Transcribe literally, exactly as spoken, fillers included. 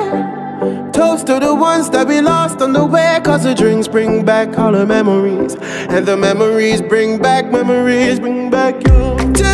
Toast to the ones that we lost on the way, cause the drinks bring back all the memories, and the memories bring back, memories bring back you.